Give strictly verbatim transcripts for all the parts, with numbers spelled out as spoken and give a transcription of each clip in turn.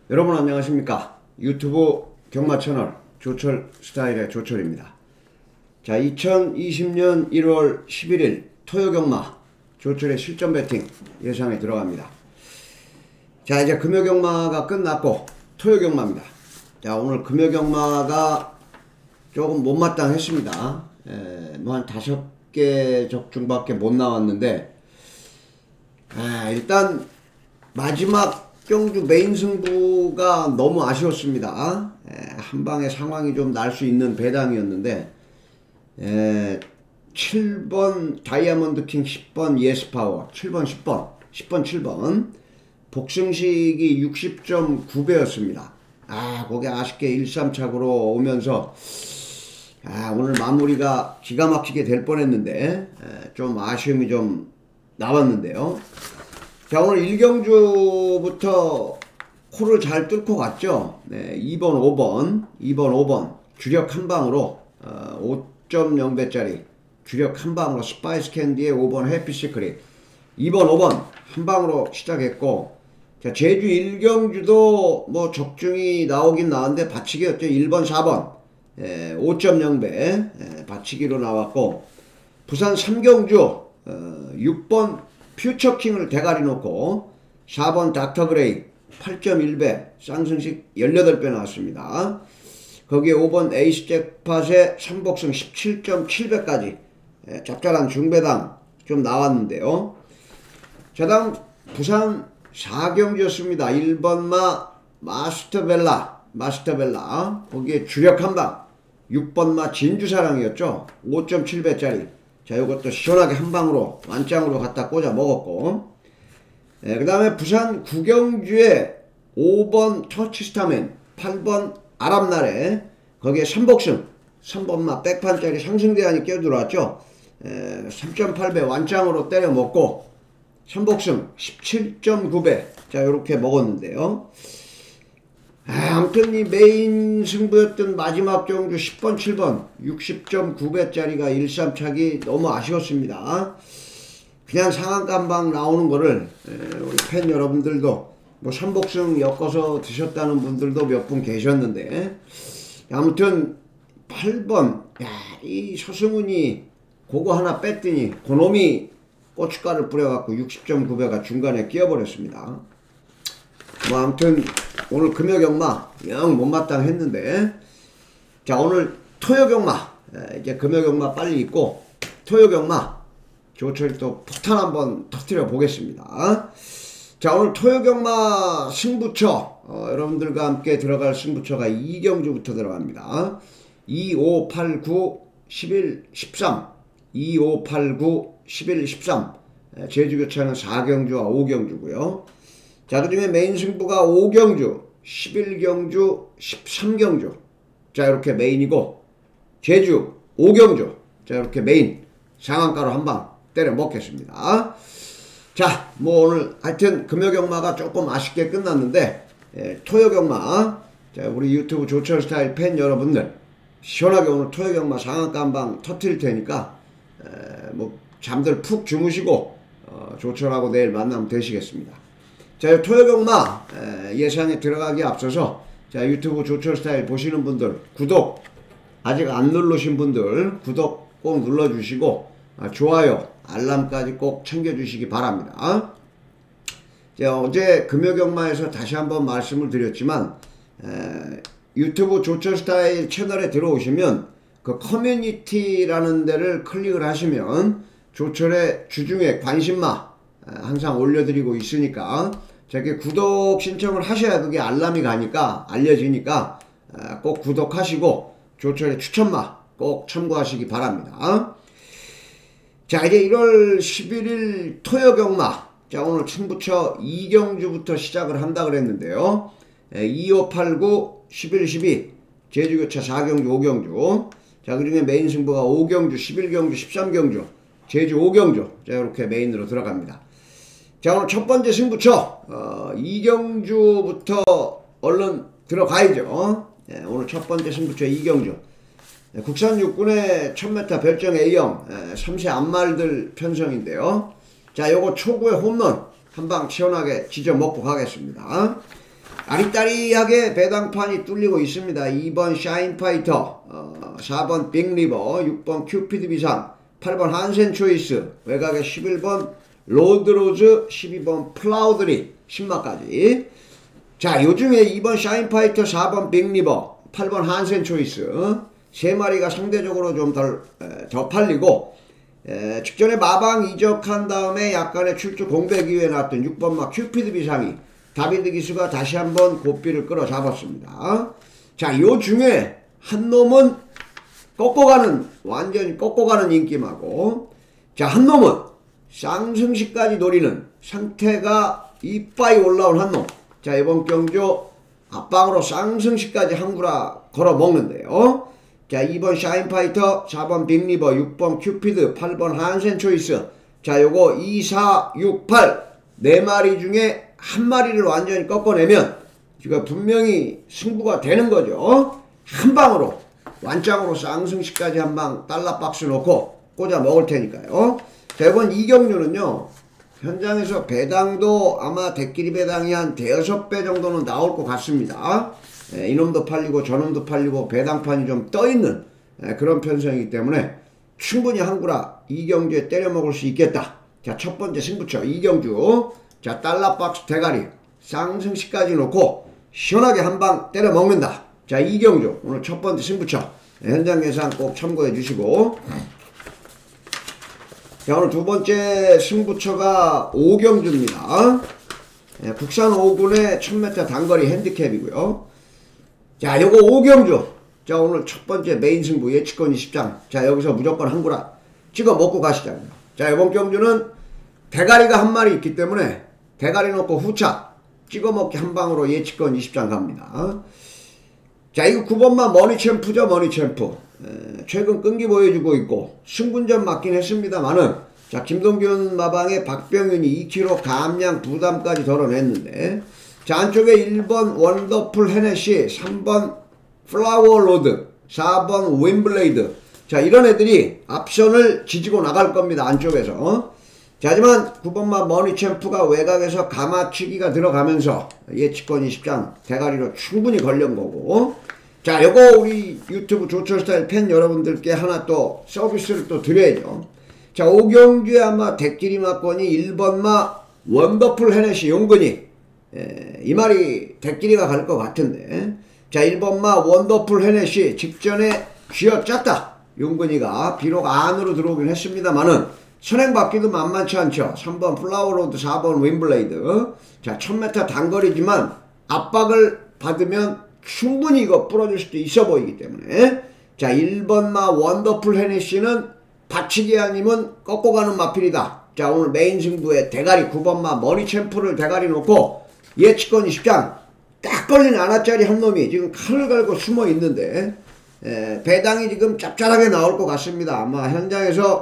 여러분 안녕하십니까. 유튜브 경마 채널 조철 스타일의 조철입니다. 자, 이천이십 년 일월 십일일 토요 경마 조철의 실전 배팅 예상에 들어갑니다. 자, 이제 금요 경마가 끝났고 토요 경마입니다. 자, 오늘 금요 경마가 조금 못마땅했습니다. 뭐 한 다섯 개 적중밖에 못 나왔는데, 아, 일단 마지막 경주 메인 승부가 너무 아쉬웠습니다. 에, 한방에 상황이 좀 날 수 있는 배당이었는데, 에, 칠 번 다이아몬드 킹, 십 번 예스파워, 칠 번 십 번, 십 번 칠 번 복승식이 육십 점 구 배였습니다. 아, 거기 아쉽게 일 삼 착으로 오면서 아, 오늘 마무리가 기가 막히게 될 뻔했는데 에, 좀 아쉬움이 좀 나왔는데요. 자, 오늘 일 경주부터 코를 잘 뚫고 갔죠. 네, 이 번 오 번 이 번 오 번 주력 한방으로 어, 오 점 영 배짜리 주력 한방으로 스파이스 캔디의 오 번 해피 시크릿, 이 번 오 번 한방으로 시작했고, 자, 제주 일 경주도 뭐 적중이 나오긴 나왔는데 받치기였죠. 일 번 사 번 예, 오 점 영 배 예, 받치기로 나왔고, 부산 삼 경주 어, 육 번 퓨처킹을 대가리 놓고 사 번 닥터그레이 팔 점 일 배 쌍승식 십팔 배 나왔습니다. 거기에 오 번 에이스 잭팟에 삼복승 십칠 점 칠 배까지 예, 짭짤한 중배당 좀 나왔는데요. 자, 다음 부산 사 경주였습니다. 일 번마 마스터벨라 마스터벨라 거기에 주력 한방 육 번마 진주사랑이었죠. 오 점 칠 배짜리. 자, 이것도 시원하게 한방으로 완짱으로 갖다 꽂아 먹었고, 예, 그 다음에 부산 구 경주에 오 번 터치스타맨, 팔 번 아랍나래 거기에 삼복승 삼 번마 백판짜리 상승대안이 껴들어왔죠. 예, 삼 점 팔 배 완짱으로 때려 먹고 삼복승 십칠 점 구 배. 자, 요렇게 먹었는데요. 아, 아무튼 이 메인 승부였던 마지막 경주 십 번 칠 번 육십 점 구 배짜리가 일 삼 착이 너무 아쉬웠습니다. 그냥 상한가 한방 나오는 거를 에, 우리 팬 여러분들도 뭐 삼복승 엮어서 드셨다는 분들도 몇 분 계셨는데, 아무튼 팔 번 야, 이 서승훈이 그거 하나 뺐더니 그놈이 고춧가루 뿌려갖고 육십 점 구 배가 중간에 끼어버렸습니다. 뭐 아무튼 오늘 금요 경마 영 못마땅했는데, 자, 오늘 토요 경마 이제 금요 경마 빨리 있고 토요 경마 조철이 또 폭탄 한번 터뜨려 보겠습니다. 자, 오늘 토요 경마 승부처 어, 여러분들과 함께 들어갈 승부처가 이 경주부터 들어갑니다. 이, 오, 팔, 구, 십일, 십삼 이, 오, 팔, 구, 십일, 십삼 제주교차는 사 경주와 오 경주고요. 자, 그 중에 메인 승부가 오 경주, 십일 경주, 십삼 경주. 자, 이렇게 메인이고, 제주 오 경주. 자, 이렇게 메인 상한가로 한방 때려 먹겠습니다. 자, 뭐 오늘 하여튼 금요 경마가 조금 아쉽게 끝났는데, 예, 토요 경마, 자, 우리 유튜브 조철 스타일 팬 여러분들 시원하게 오늘 토요 경마 상한가 한방 터뜨릴 테니까 에, 뭐 잠들 푹 주무시고 어, 조철하고 내일 만나면 되시겠습니다. 자, 토요 경마 예상에 들어가기 앞서서, 자, 유튜브 조철 스타일 보시는 분들 구독 아직 안 누르신 분들 구독 꼭 눌러주시고 아, 좋아요 알람까지 꼭 챙겨주시기 바랍니다. 자, 어제 금요 경마에서 다시 한번 말씀을 드렸지만 에, 유튜브 조철 스타일 채널에 들어오시면 그 커뮤니티라는 데를 클릭을 하시면 조철의 주중에 관심마 항상 올려드리고 있으니까 저기 구독 신청을 하셔야 그게 알람이 가니까 알려지니까 꼭 구독하시고 조철의 추천마 꼭 참고하시기 바랍니다. 자, 이제 일월 십일일 토요 경마, 자, 오늘 승부처 이 경주부터 시작을 한다 그랬는데요. 이, 오, 팔, 구, 십일, 십이 제주교차 사 경주 오 경주. 자, 그 중에 메인 승부가 오 경주, 십일 경주, 십삼 경주 제주 오 경주. 자, 이렇게 메인으로 들어갑니다. 자, 오늘 첫 번째 승부처 어, 이 경주부터 얼른 들어가야죠. 예, 오늘 첫 번째 승부처 이 경주. 예, 국산 육군의 천 미터 별정 A형 예, 삼 세 암말들 편성인데요. 자, 요거 초구의 홈런 한방 시원하게 지져 먹고 가겠습니다. 아리따리하게 배당판이 뚫리고 있습니다. 이 번 샤인파이터, 어, 사 번 빅리버, 육 번 큐피드 비상, 팔 번 한센 초이스, 외곽에 십일 번 로드로즈, 십이 번 플라우드리, 신마까지. 자, 요중에 이 번 샤인파이터, 사 번 빅리버, 팔 번 한센 초이스, 세 마리가 상대적으로 좀 덜, 더 팔리고, 에, 직전에 마방 이적한 다음에 약간의 출주 공백 이후에 나왔던 육 번 막 큐피드 비상이 다비드 기수가 다시 한번 고삐를 끌어 잡았습니다. 자, 요 중에 한 놈은 꺾어가는, 완전히 꺾어가는 인기마고, 자, 한 놈은 쌍승시까지 노리는 상태가 이빠이 올라온 한 놈. 자, 이번 경주 앞방으로 쌍승시까지 한구라 걸어 먹는데요. 자, 이 번 샤인파이터, 사 번 빅리버, 육 번 큐피드, 팔 번 한센 초이스. 자, 요거 이, 사, 육, 팔 네 마리 중에 한 마리를 완전히 꺾어내면 지금 분명히 승부가 되는 거죠. 한 방으로 완짱으로 쌍승시까지 한 방 달러 박스 놓고 꽂아 먹을 테니까요. 자, 이번 이경주는요, 현장에서 배당도 아마 대끼리 배당이 한 대여섯 배 정도는 나올 것 같습니다. 에, 이놈도 팔리고 저놈도 팔리고 배당판이 좀 떠있는 에, 그런 편성이기 때문에 충분히 한구라 이경주에 때려 먹을 수 있겠다. 자, 첫 번째 승부처 이경주. 자, 달러 박스 대가리 쌍승시까지 놓고 시원하게 한 방 때려 먹는다. 자, 이경주 오늘 첫 번째 승부처. 네, 현장 예상 꼭 참고해 주시고, 자, 오늘 두 번째 승부처가 오경주입니다. 네, 국산 오군의 천 미터 단거리 핸디캡이고요. 자, 요거 오경주. 자, 오늘 첫 번째 메인 승부 예측권 이십 장. 자, 여기서 무조건 한구라 찍어 먹고 가시자고요. 자, 이번 경주는 대가리가 한 마리 있기 때문에 대가리 놓고 후차 찍어 먹기 한 방으로 예측권 이십 장 갑니다. 자, 이거 구 번만 머니챔프죠. 머니챔프. 에, 최근 끈기 보여주고 있고 승분전 맞긴 했습니다만은, 자, 김동균 마방에 박병윤이 이 킬로그램 감량 부담까지 덜어냈는데, 자, 안쪽에 일 번 원더풀 헤네시, 삼 번 플라워 로드, 사 번 윈블레이드. 자, 이런 애들이 앞선을 지지고 나갈 겁니다. 안쪽에서. 어? 자, 하지만 구 번만 머니챔프가 외곽에서 가마치기가 들어가면서 예측권 이십 장 대가리로 충분히 걸린 거고, 자, 요거 우리 유튜브 조철스타일 팬 여러분들께 하나 또 서비스를 또 드려야죠. 자, 오경주에 아마 대끼리 막권이 일 번마 원더풀 헤네시 용근이, 에, 이 말이 대끼리가 갈 것 같은데, 자, 일 번마 원더풀 헤네시 직전에 쥐어짰다. 용근이가 비록 안으로 들어오긴 했습니다만은 선행받기도 만만치 않죠. 삼 번 플라워로드, 사 번 윈블레이드. 자, 천 미터 단거리지만 압박을 받으면 충분히 이거 부러질 수도 있어 보이기 때문에, 자, 일 번마 원더풀 헤네시는 받치기 아니면 꺾고 가는 마필이다. 자, 오늘 메인 승부에 대가리 구 번마 머니챔프를 대가리 놓고 예측권 이십 장 딱 걸린 하나짜리 한 놈이 지금 칼을 갈고 숨어 있는데, 에, 배당이 지금 짭짤하게 나올 것 같습니다. 아마 현장에서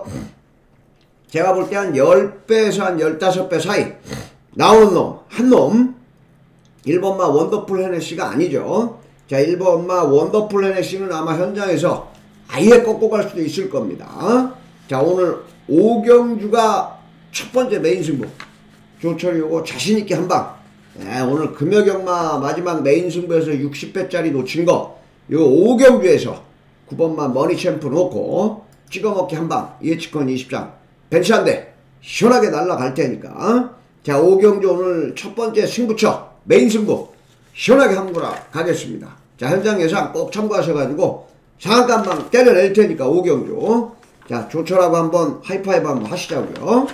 제가 볼 때 한 십 배에서 한 십오 배 사이 나오는 놈, 한 놈. 일 번마 원더풀 헤네시가 아니죠. 자, 일 번마 원더풀 헤네시는 아마 현장에서 아예 꺾고 갈 수도 있을 겁니다. 자, 오늘 오경주가 첫 번째 메인 승부. 조철이 요거 자신있게 한 방. 네, 오늘 금요경마 마지막 메인 승부에서 육십 배짜리 놓친 거, 요 오경주에서 구 번마 머니챔프 놓고 찍어먹기 한 방 예측권 이십 장. 벤치한데 시원하게 날라갈 테니까. 자, 오경주 오늘 첫 번째 승부처 메인 승부 시원하게 한구라 가겠습니다. 자, 현장 예상 꼭 참고하셔가지고 상한가 한방 때려낼 테니까 오경주. 자, 조철하고 한번 하이파이브 한번 하시자고요.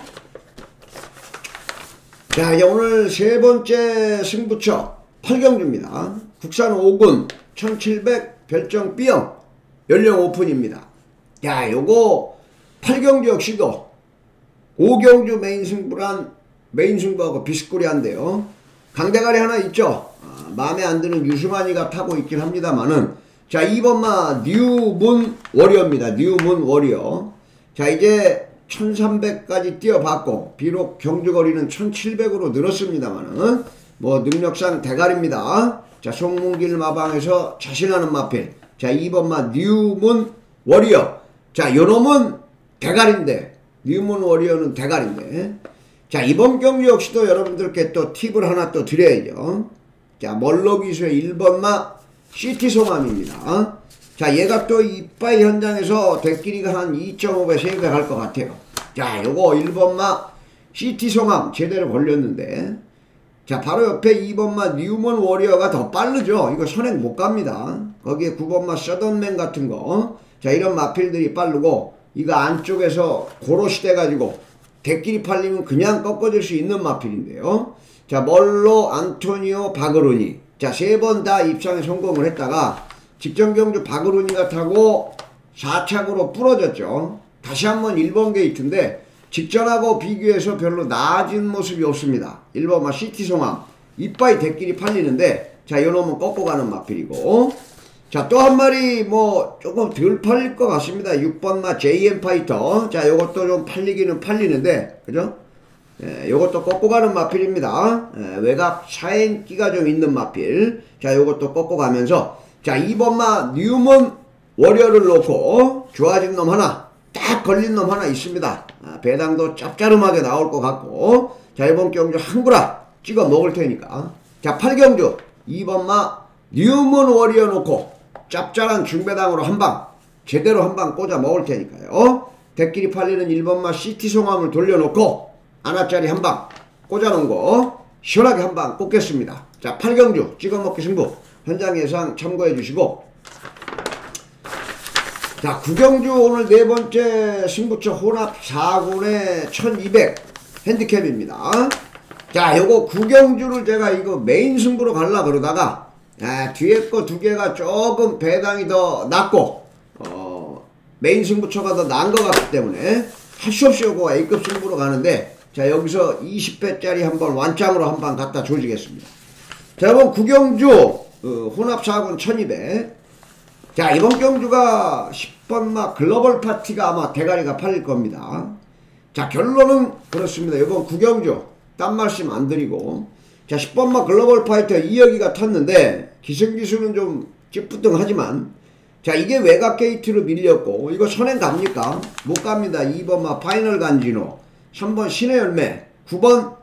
자, 이제 오늘 세 번째 승부처 팔경주입니다. 국산 오군 천칠백 별정 B형 연령 오픈입니다. 야, 요거 팔경주 역시도 오경주 메인 승부란 메인 승부하고 비스꾸리한데요. 강대가리 하나 있죠. 아, 마음에 안 드는 유승환이가 타고 있긴 합니다만은, 자, 이 번마 뉴문 워리어입니다. 뉴문 워리어. 자, 이제 천삼백까지 뛰어봤고 비록 경주거리는 천칠백으로 늘었습니다만은 뭐 능력상 대가리입니다. 자, 송문길 마방에서 자신하는 마필. 자, 이 번마 뉴문 워리어. 자, 요놈은 대가리인데, 뉴문 워리어는 대가리인데, 자, 이번 경주 역시도 여러분들께 또 팁을 하나 또 드려야죠. 자, 멀로기수의 일 번마 시티송암입니다. 자, 얘가 또 이빠이 현장에서 대끼리가 한 이 점 오 배, 세 배 갈 것 같아요. 자, 요거 일 번마 시티송암 제대로 걸렸는데, 자, 바로 옆에 이 번마 뉴먼 워리어가 더 빠르죠. 이거 선행 못 갑니다. 거기에 구 번마 서던맨 같은 거. 자, 이런 마필들이 빠르고, 이거 안쪽에서 고로시 돼가지고 대끼리 팔리면 그냥 꺾어질 수 있는 마필인데요. 자, 멀로, 안토니오, 바그로니. 자, 세 번 다 입상에 성공을 했다가 직전 경주 바그로니가 타고 사 착으로 부러졌죠. 다시 한번 일 번 게이트인데 직전하고 비교해서 별로 나아진 모습이 없습니다. 일 번마 시티송암 이빠이 대끼리 팔리는데, 자, 요놈은 꺾고 가는 마필이고, 자, 또 한 마리 뭐 조금 덜 팔릴 것 같습니다. 육 번마 제이엠 파이터. 자, 요것도 좀 팔리기는 팔리는데, 그죠? 예, 요것도 꺾고 가는 마필입니다. 예, 외곽 사인기가 좀 있는 마필. 자, 요것도 꺾고 가면서, 자, 이 번마 뉴먼 워리어를 놓고 좋아진 놈 하나, 딱 걸린 놈 하나 있습니다. 아, 배당도 짭짤하게 나올 것 같고, 자, 이번 경주 한구라 찍어 먹을 테니까. 자, 팔 경주 이 번마 뉴먼 워리어 놓고 짭짤한 중배당으로 한방 제대로 한방 꽂아 먹을 테니까요. 대끼리 팔리는 일 번마 시티송암을 돌려놓고 하나짜리 한방 꽂아놓은 거 시원하게 한방 꽂겠습니다. 자, 팔 경주 찍어먹기 승부 현장 예상 참고해 주시고, 자, 구 경주 오늘 네 번째 승부처 혼합 사 군의 천이백 핸디캡입니다. 자, 요거 구 경주를 제가 이거 메인 승부로 갈라 그러다가, 아, 뒤에 거 두 개가 조금 배당이 더 낮고, 어, 메인 승부처가 더 나은 것 같기 때문에 할 수 없이 요거 A급 승부로 가는데, 자, 여기서 이십 배짜리 한번 완짱으로 한번 갖다 조지겠습니다. 자, 이번 구 경주 어, 혼합 사 군 천이백. 자, 이번 경주가 십 번마 글로벌 파티가 아마 대가리가 팔릴 겁니다. 자, 결론은 그렇습니다. 이번 구 경주 딴 말씀 안 드리고, 자, 십 번마 글로벌 파이터 이혁이가 탔는데 기승기수는 좀 찌뿌둥하지만, 자, 이게 외곽 게이트로 밀렸고 이거 선행 갑니까? 못 갑니다. 이 번마 파이널 간지노, 삼 번 신의 열매, 구 번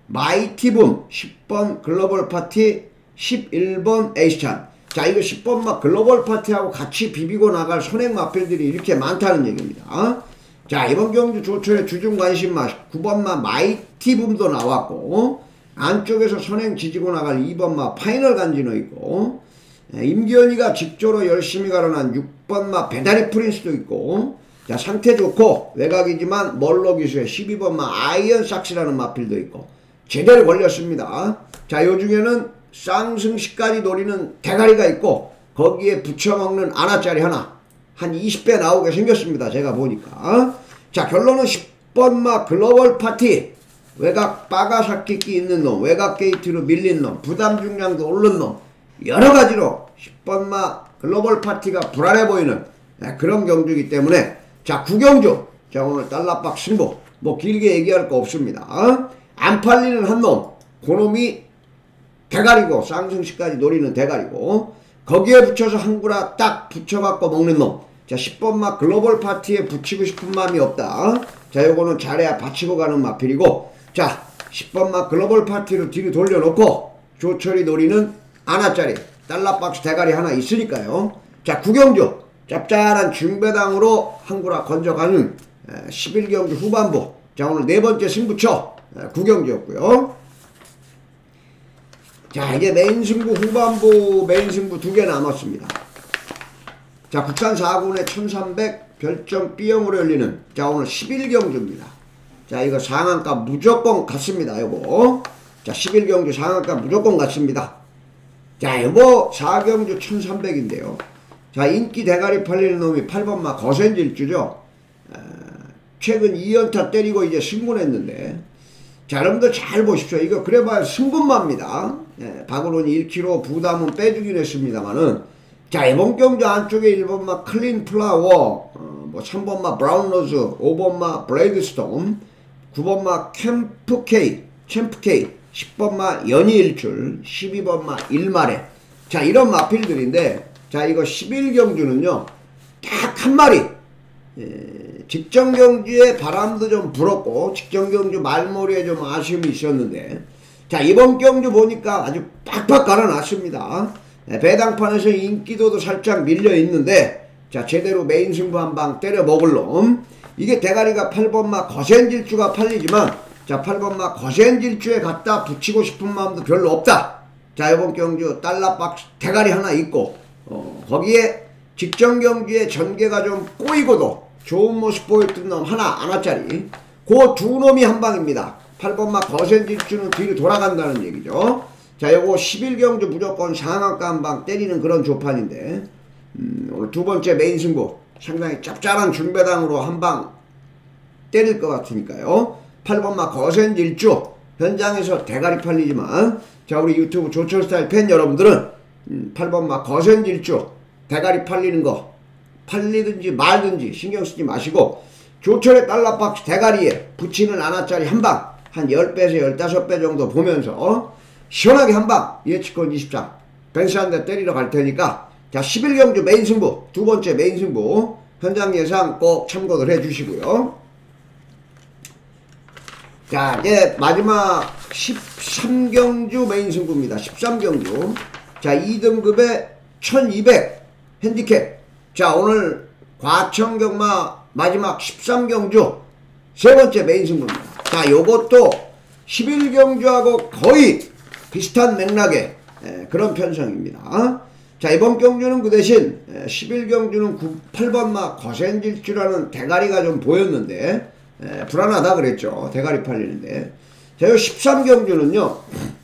마이티붐, 십 번 글로벌 파티, 십일 번 에이스찬. 자, 이거 십 번마 글로벌 파티하고 같이 비비고 나갈 선행 마필들이 이렇게 많다는 얘기입니다. 자, 이번 경주 조철의 주중 관심마 구 번마 마이티붐도 나왔고, 안쪽에서 선행 지지고 나갈 이 번마 파이널 간지노 있고, 임기현이가 직조로 열심히 가려난 육 번마 배다리 프린스도 있고, 자, 상태 좋고 외곽이지만 멀로 기수의 십이 번마 아이언 삭스라는 마필도 있고, 제대로 걸렸습니다. 자, 요 중에는 쌍승시까지 노리는 대가리가 있고, 거기에 붙여먹는 아나짜리 하나 한 이십 배 나오게 생겼습니다. 제가 보니까. 자, 결론은 십 번마 글로벌 파티 외곽 빠가사끼끼 있는 놈, 외곽 게이트로 밀린 놈, 부담 중량도 오른 놈, 여러가지로 십 번마 글로벌 파티가 불안해 보이는 그런 경주이기 때문에, 자, 구 경주, 자, 오늘 달러박 승부 뭐 길게 얘기할 거 없습니다. 안 팔리는 한 놈, 그놈이 대가리고, 쌍승시까지 노리는 대가리고, 거기에 붙여서 한구라 딱 붙여갖고 먹는 놈. 자, 십 번마 글로벌 파티에 붙이고 싶은 마음이 없다. 자, 요거는 잘해야 받치고 가는 마필이고, 자, 십 번마 글로벌 파티를 뒤로 돌려놓고 조철이 노리는 하나짜리 달러박스 대가리 하나 있으니까요. 자, 구 경주 짭짤한 중배당으로 한구라 건져가는 십일 경주 후반부. 자, 오늘 네 번째 승부처 구 경주였고요. 자, 이제 메인 승부 후반부 메인 승부 두 개 남았습니다. 자, 국산 사 군의 천삼백 별점 B형으로 열리는, 자, 오늘 십일 경주입니다. 자, 이거 상한가 무조건 갔습니다. 요거. 자, 십일 경주 상한가 무조건 갔습니다. 자, 요거 사 경주 천삼백인데요. 자, 인기 대가리 팔리는 놈이 팔 번마 거센질주죠. 어, 최근 이 연타 때리고 이제 승분했는데, 자, 여러분들 잘 보십시오. 이거 그래봐야 승분마입니다. 예, 박으로니 일 킬로그램 부담은 빼주긴 했습니다만은, 자, 이번 경주 안쪽에 일 번마 클린 플라워, 어, 뭐 삼 번마 브라운 로즈, 오 번마 브레이드스톰, 구 번마 캠프 K, 챔프 K, 십 번마 연희일출, 십이 번마 일마레. 자, 이런 마필들인데, 자, 이거 십일 경주는요 딱 한 마리, 예, 직전 경주에 바람도 좀 불었고 직전 경주 말머리에 좀 아쉬움이 있었는데, 자, 이번 경주 보니까 아주 팍팍 갈아놨습니다. 배당판에서 인기도도 살짝 밀려 있는데, 자, 제대로 메인 승부 한 방 때려 먹을 놈. 이게 대가리가 팔 번마 거센질주가 팔리지만, 자, 팔 번마 거센질주에 갖다 붙이고 싶은 마음도 별로 없다. 자, 이번 경주 달러박스 대가리 하나 있고, 어, 거기에 직전 경주에 전개가 좀 꼬이고도 좋은 모습 보였던 놈 하나 하나짜리, 그 두 놈이 한 방입니다. 팔 번마 거센질주는 뒤로 돌아간다는 얘기죠. 자, 요거 십일 경주 무조건 상한가 한 방 때리는 그런 조판인데, 음, 오늘 두 번째 메인 승부 상당히 짭짤한 중배당으로 한 방 때릴 것 같으니까요. 팔 번마 거센질주 현장에서 대가리 팔리지만, 자, 우리 유튜브 조철스타일 팬 여러분들은 음, 팔 번마 거센질주 대가리 팔리는 거 팔리든지 말든지 신경 쓰지 마시고, 조철의 달러박스 대가리에 붙이는 하나짜리 한 방 한 십 배에서 십오 배 정도 보면서 시원하게 한 방 예측권 이십 장 벤츠 한 대 때리러 갈 테니까, 자, 십일 경주 메인 승부 두 번째 메인 승부 현장 예상 꼭 참고를 해 주시고요. 자, 이제 마지막 십삼 경주 메인 승부입니다. 십삼 경주. 자, 이 등급에 천이백 핸디캡. 자, 오늘 과천경마 마지막 십삼 경주 세 번째 메인 승부입니다. 자, 요것도 십일 경주하고 거의 비슷한 맥락의 에, 그런 편성입니다. 자, 이번 경주는 그 대신 에, 십일 경주는 팔 번마 거센질주라는 대가리가 좀 보였는데, 에, 불안하다 그랬죠. 대가리 팔리는데. 자, 요 십삼 경주는요,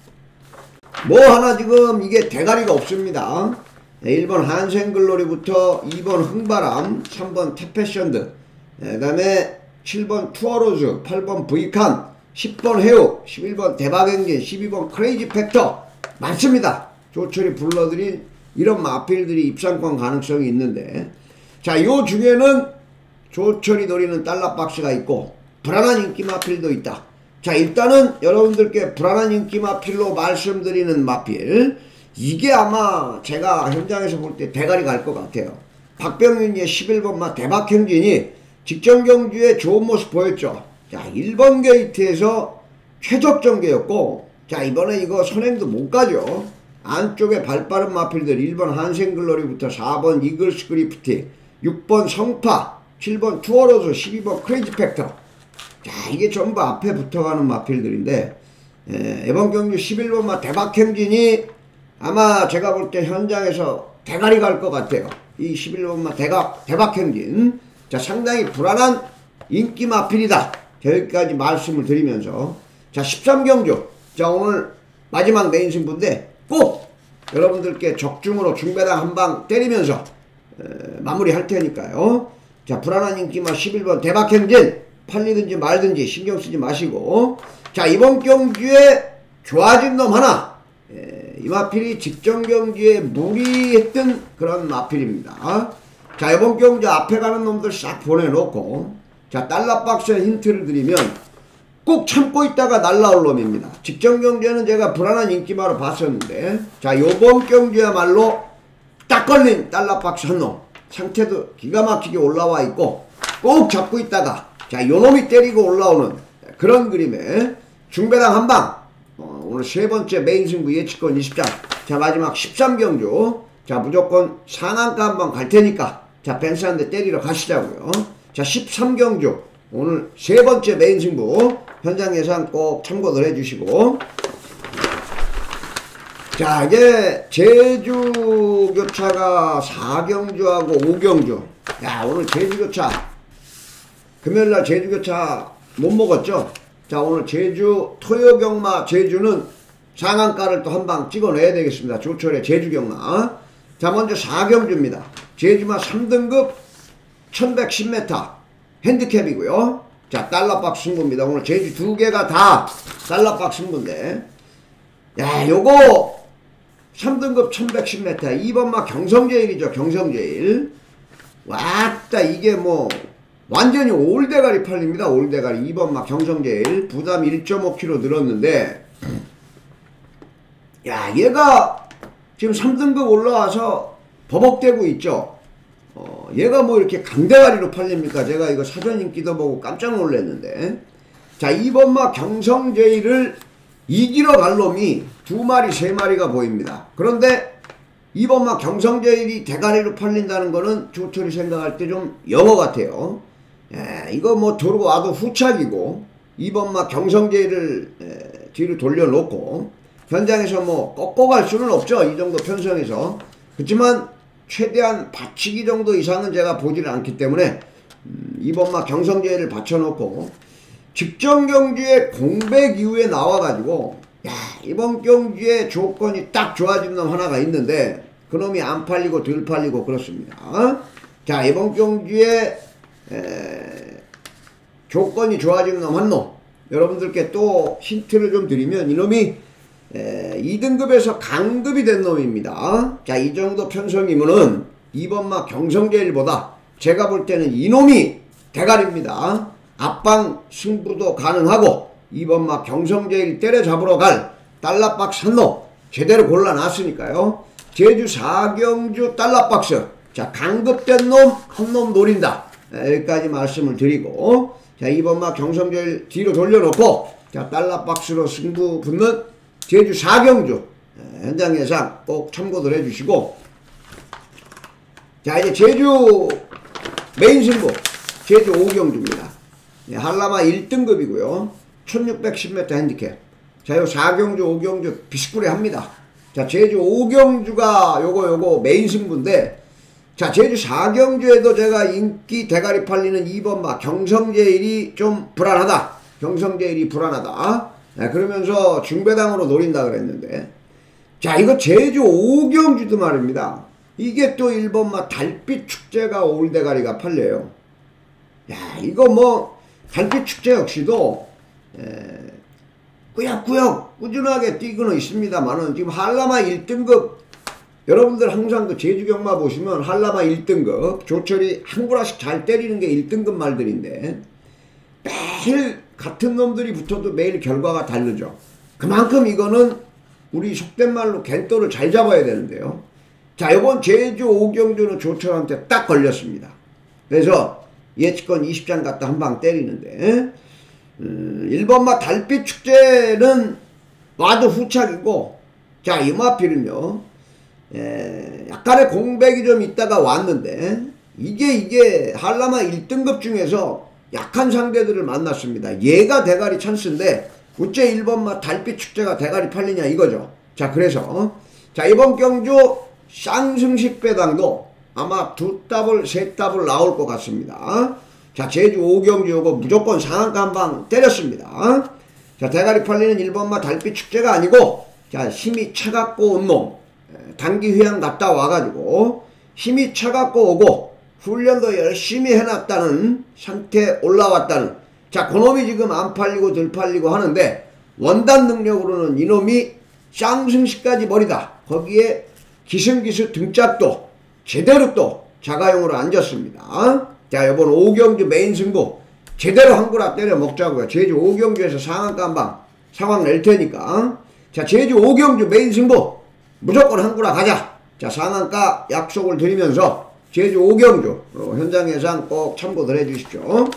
뭐 하나 지금 이게 대가리가 없습니다. 일 번 한생글로리부터 이 번 흥바람, 삼 번 태패션드, 그 다음에 칠 번 투어로즈, 팔 번 브이칸, 십 번 해우, 십일 번 대박행진, 십이 번 크레이지 팩터 많습니다. 조철이 불러드린 이런 마필들이 입상권 가능성이 있는데, 자, 요 중에는 조철이 노리는 달러박스가 있고 불안한 인기 마필도 있다. 자, 일단은 여러분들께 불안한 인기 마필로 말씀드리는 마필, 이게 아마 제가 현장에서 볼 때 대가리 갈 것 같아요. 박병윤이의 십일 번마 대박행진이 직전 경주에 좋은 모습 보였죠. 자, 일 번 게이트에서 최적 전개였고, 자, 이번에 이거 선행도 못 가죠. 안쪽에 발빠른 마필들 일 번 한생글로리부터 사 번 이글스 그리프티, 육 번 성파, 칠 번 투어로즈, 십이 번 크레이지 팩터. 자, 이게 전부 앞에 붙어가는 마필들인데, 에, 이번 경주 십일 번마 대박행진이 아마 제가 볼 때 현장에서 대가리 갈 것 같아요. 이 십일 번마 대박, 대박행진. 자, 상당히 불안한 인기 마필이다. 여기까지 말씀을 드리면서, 자, 십삼 경주. 자, 오늘 마지막 메인 승부인데 꼭 여러분들께 적중으로 중배당 한 방 때리면서 에, 마무리 할 테니까요. 자, 불안한 인기마 십일 번 대박행진 팔리든지 말든지 신경 쓰지 마시고, 자, 이번 경주에 좋아진 놈 하나, 에, 이 마필이 직전 경주에 무리했던 그런 마필입니다. 자, 이번 경주 앞에 가는 놈들 싹 보내놓고, 자, 달러박스에 힌트를 드리면 꼭 참고 있다가 날라올 놈입니다. 직전 경주에는 제가 불안한 인기마로 봤었는데, 자, 요번 경주야말로 딱 걸린 달러박스 한 놈, 상태도 기가 막히게 올라와 있고 꼭 잡고 있다가, 자, 요놈이 때리고 올라오는 그런 그림에 중배당 한 방, 어, 오늘 세 번째 메인 승부 예측권 이십 장. 자, 마지막 십삼 경주. 자, 무조건 상한가 한 번 갈 테니까, 자, 벤츠 한 대 때리러 가시자고요. 자, 십삼 경주 오늘 세 번째 메인 승부 현장 예상 꼭 참고를 해주시고, 자, 이제 제주 교차가 사 경주하고 오 경주. 야, 오늘 제주 교차 금요일날 제주 교차 못 먹었죠. 자, 오늘 제주 토요경마 제주는 상한가를 또 한 방 찍어내야 되겠습니다. 조철의 제주경마. 자, 먼저 사 경주입니다. 제주마 삼 등급 천백십 미터 핸디캡이고요. 자, 달러박스 승부입니다. 오늘 제주 두 개가 다 달러박스 승부인데, 야, 요거 삼 등급 천백십 미터 이 번마 경성제일이죠. 경성제일. 왔다, 이게 뭐 완전히 올대가리 팔립니다. 올대가리. 이 번마 경성제일 부담 일 점 오 킬로그램 늘었는데, 야, 얘가 지금 삼 등급 올라와서 버벅대고 있죠. 어, 얘가 뭐 이렇게 강대가리로 팔립니까? 제가 이거 사전 인기도 보고 깜짝 놀랐는데, 자, 이 번마 경성제일을 이기러 갈 놈이 두 마리 세 마리가 보입니다. 그런데 이번 막 경성제일이 대가리로 팔린다는 거는 조철이 생각할 때 좀 영어 같아요. 에, 이거 뭐 들고 와도 후착이고 이번 막 경성제일을 에, 뒤로 돌려놓고 현장에서 뭐 꺾어갈 수는 없죠. 이 정도 편성에서. 그렇지만 최대한 받치기 정도 이상은 제가 보지를 않기 때문에 음, 이번 막 경성제일을 받쳐놓고 직전 경주에 공백 이후에 나와가지고 야 이번 경주에 조건이 딱 좋아진 놈 하나가 있는데 그놈이 안 팔리고 덜 팔리고 그렇습니다. 자 이번 경주에 에, 조건이 좋아진 놈 한 놈 여러분들께 또 힌트를 좀 드리면 이놈이 에, 이 등급에서 강급이 된 놈입니다. 자 이 정도 편성이면은 이번 막 경성제일보다 제가 볼 때는 이놈이 대가리입니다. 앞방 승부도 가능하고 이번 막 경성제일 때려잡으러 갈 달러박스 한 놈 제대로 골라놨으니까요. 제주 사경주 달러박스 자 강급된 놈 한 놈 노린다. 여기까지 말씀을 드리고 자 이번 막 경성제일 뒤로 돌려놓고 자 달러박스로 승부 붙는 제주 사경주 현장 예상 꼭 참고들 해주시고 자 이제 제주 메인 승부 제주 오경주입니다. 한라마 일 등급이고요. 천육백십 미터 핸디캡. 자, 요 사경주, 오경주 비스꾸리 합니다. 자, 제주 오경주가 요거 요거 메인 승부인데, 자, 제주 사경주에도 제가 인기 대가리 팔리는 이번 막 경성제일이 좀 불안하다. 경성제일이 불안하다. 네, 그러면서 중배당으로 노린다 그랬는데, 자, 이거 제주 오경주도 말입니다. 이게 또 일본 막 달빛 축제가 올 대가리가 팔려요. 야, 이거 뭐, 달빛축제 역시도 에, 꾸역꾸역 꾸준하게 뛰고는 있습니다만은 지금 한라마 일 등급 여러분들 항상 그 제주경마 보시면 한라마 일 등급 조철이 한 구라씩 잘 때리는 게 일 등급 말들인데 매일 같은 놈들이 붙어도 매일 결과가 다르죠. 그만큼 이거는 우리 속된 말로 갠또를 잘 잡아야 되는데요. 자 이번 제주 오경주는 조철한테 딱 걸렸습니다. 그래서 예측권 이십 장 갖다 한 방 때리는데 음, 일 번 막 달빛 축제는 와도 후착이고 자 이마필은요 에, 약간의 공백이 좀 있다가 왔는데 이게 이게 한라마 일 등급 중에서 약한 상대들을 만났습니다. 얘가 대가리 찬스인데 어째 일 번 막 달빛 축제가 대가리 팔리냐 이거죠. 자 그래서 자 이번 경주 쌍승식 배당도 아마 두 더블, 세 더블 나올 것 같습니다. 자, 제주 오경주 요거 무조건 상한가 한 방 때렸습니다. 자, 대가리 팔리는 일 번 마 달빛 축제가 아니고, 자, 힘이 차갑고 온 놈, 단기 휴양 갔다 와가지고, 힘이 차갑고 오고, 훈련도 열심히 해놨다는 상태 올라왔다는, 자, 그놈이 지금 안 팔리고 덜 팔리고 하는데, 원단 능력으로는 이놈이 쌍승식까지 버리다. 거기에 기승기수 등짝도, 제대로 또 자가용으로 앉았습니다. 자 이번 오경주 메인 승부 제대로 한구라 때려 먹자고요. 제주 오경주에서 상한가 한방 상황 낼 테니까 자 제주 오경주 메인 승부 무조건 한구라 가자. 자 상한가 약속을 드리면서 제주 오경주 현장 예상 꼭 참고들 해주십시오.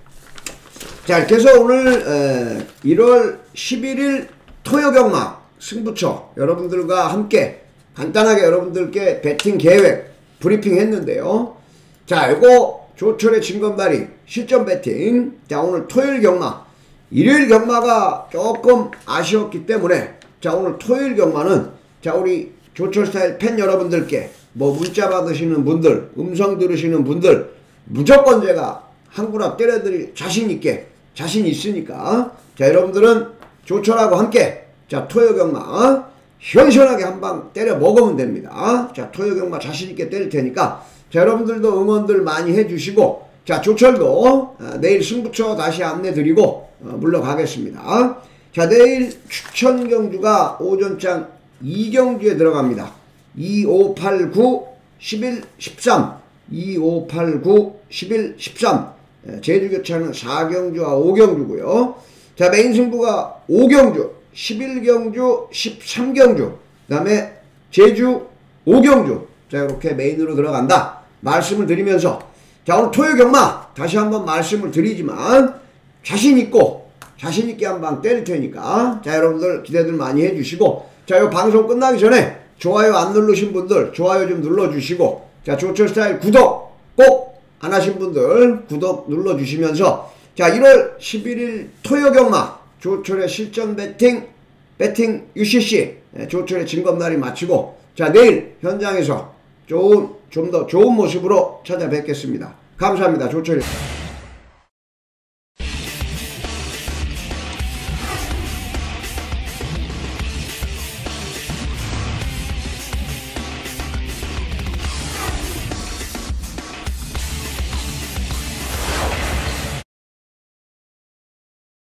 자 이렇게 해서 오늘 에, 일월 십일일 토요경마 승부처 여러분들과 함께 간단하게 여러분들께 배팅 계획 브리핑 했는데요. 자, 요거 조철의 진검다리 실전 배팅. 자, 오늘 토요일 경마. 일요일 경마가 조금 아쉬웠기 때문에 자, 오늘 토요일 경마는 자, 우리 조철 스타일 팬 여러분들께 뭐 문자 받으시는 분들, 음성 들으시는 분들 무조건 제가 한구랍 때려드릴 자신 있게 자신 있으니까 자, 여러분들은 조철하고 함께 자, 토요 경마 시원시원하게 한 방 때려 먹으면 됩니다. 자, 토요경마 자신있게 때릴 테니까, 자, 여러분들도 응원들 많이 해주시고, 자, 조철도 아, 내일 승부처 다시 안내 드리고, 어, 물러가겠습니다. 자, 내일 추천 경주가 오전장 이 경주에 들어갑니다. 이, 오, 팔, 구, 십일, 십삼. 이, 오, 팔, 구, 십일, 십삼. 제주교차는 사 경주와 오 경주고요. 자, 메인 승부가 오 경주. 십일 경주, 십삼 경주, 그 다음에 제주 오 경주. 자, 이렇게 메인으로 들어간다. 말씀을 드리면서, 자, 오늘 토요 경마, 다시 한번 말씀을 드리지만, 자신있고, 자신있게 한 방 때릴 테니까 자 여러분들 기대들 많이 해주시고 자 요 방송 끝나기 전에 좋아요 안 누르신 분들 좋아요 좀 눌러주시고 자 조철스타일 구독 꼭 안 하신 분들 구독 눌러주시면서 자 일월 십일일 토요경마 조철의 실전 배팅 배팅 유씨씨 조철의 진검날이 마치고 자 내일 현장에서 좋은 좀 더 좋은 모습으로 찾아뵙겠습니다. 감사합니다. 조철